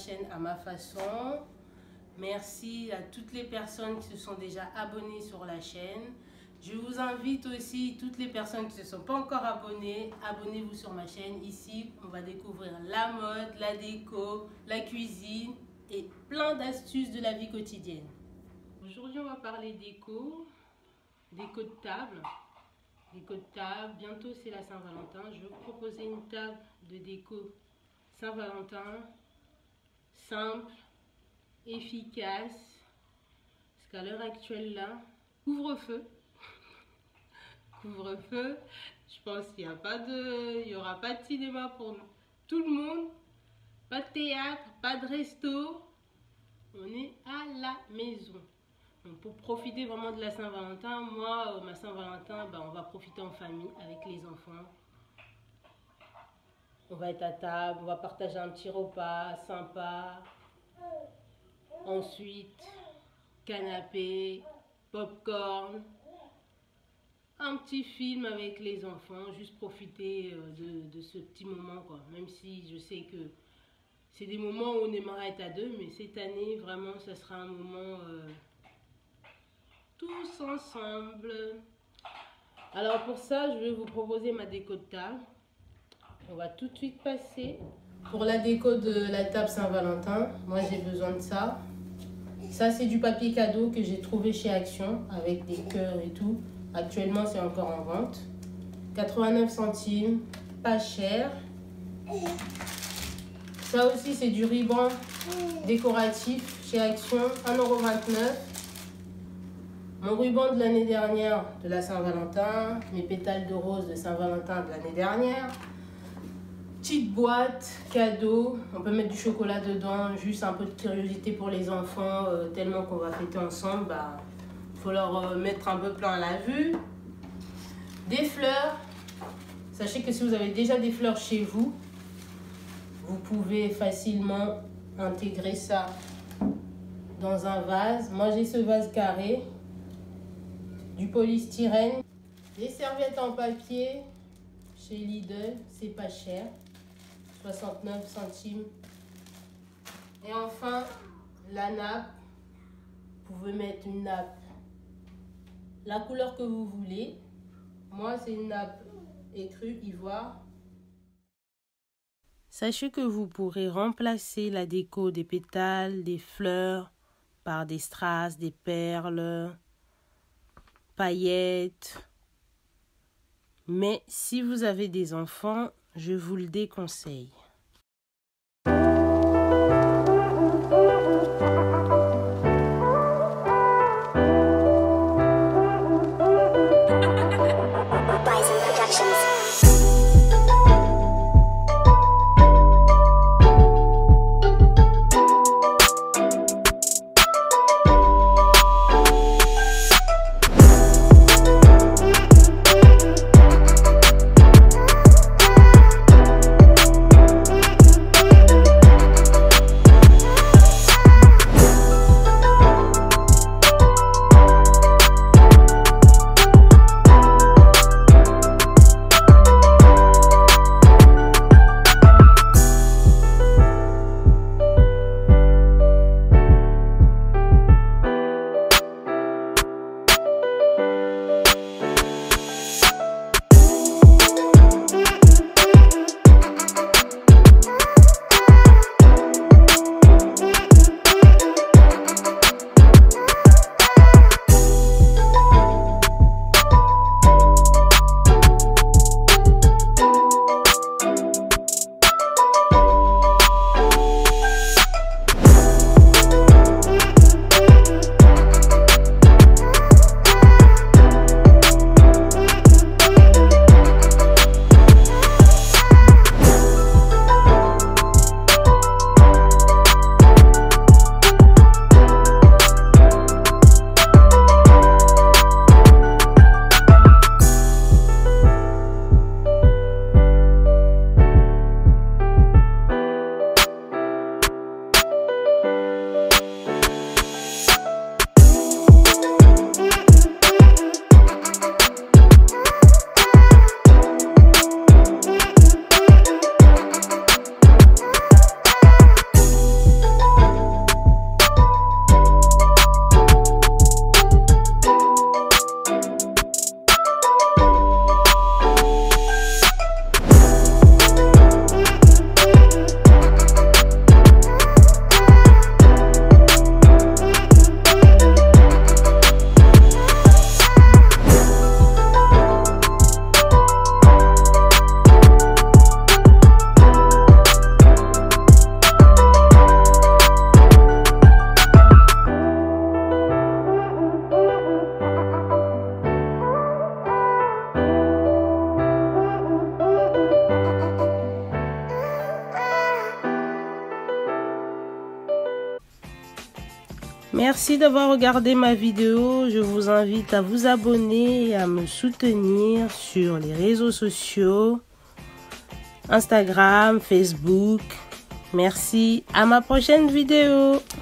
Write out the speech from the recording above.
chaîne à ma façon. Merci à toutes les personnes qui se sont déjà abonnées sur la chaîne. Je vous invite aussi, toutes les personnes qui ne se sont pas encore abonnées, abonnez-vous sur ma chaîne. Ici, on va découvrir la mode, la déco, la cuisine et plein d'astuces de la vie quotidienne. Aujourd'hui, on va parler déco, déco de table. Déco de table, bientôt c'est la Saint-Valentin. Je vais vous proposer une table de déco Saint-Valentin, simple, efficace, parce qu'à l'heure actuelle là, couvre-feu. Couvre-feu, je pense qu'il n'y aura pas de cinéma pour tout le monde, pas de théâtre, pas de resto, on est à la maison. Donc pour profiter vraiment de la Saint-Valentin, moi, ma Saint-Valentin, on va profiter en famille avec les enfants. On va être à table, on va partager un petit repas sympa. Ensuite, canapé, popcorn, un petit film avec les enfants, juste profiter de ce petit moment, quoi. Même si je sais que c'est des moments où on aimerait être à deux, mais cette année, vraiment, ça sera un moment tous ensemble. Alors pour ça, je vais vous proposer ma déco de table. On va tout de suite passer. Pour la déco de la table Saint-Valentin, moi j'ai besoin de ça. Ça c'est du papier cadeau que j'ai trouvé chez Action avec des cœurs et tout. Actuellement c'est encore en vente. 89 centimes, pas cher. Ça aussi c'est du ruban décoratif chez Action, 1,29 €. Mon ruban de l'année dernière de la Saint-Valentin, mes pétales de rose de Saint-Valentin de l'année dernière. Petite boîte, cadeau, on peut mettre du chocolat dedans, juste un peu de curiosité pour les enfants, tellement qu'on va fêter ensemble, faut leur mettre un peu plein à la vue. Des fleurs, sachez que si vous avez déjà des fleurs chez vous, vous pouvez facilement intégrer ça dans un vase. Moi j'ai ce vase carré, du polystyrène, des serviettes en papier chez Lidl, c'est pas cher, 69 centimes. Et enfin, la nappe, vous pouvez mettre une nappe, la couleur que vous voulez. Moi, c'est une nappe écrue ivoire. Sachez que vous pourrez remplacer la déco des pétales, des fleurs, par des strass, des perles, paillettes. Mais si vous avez des enfants, je vous le déconseille. Merci d'avoir regardé ma vidéo. Je vous invite à vous abonner et à me soutenir sur les réseaux sociaux, Instagram, Facebook. Merci. À ma prochaine vidéo.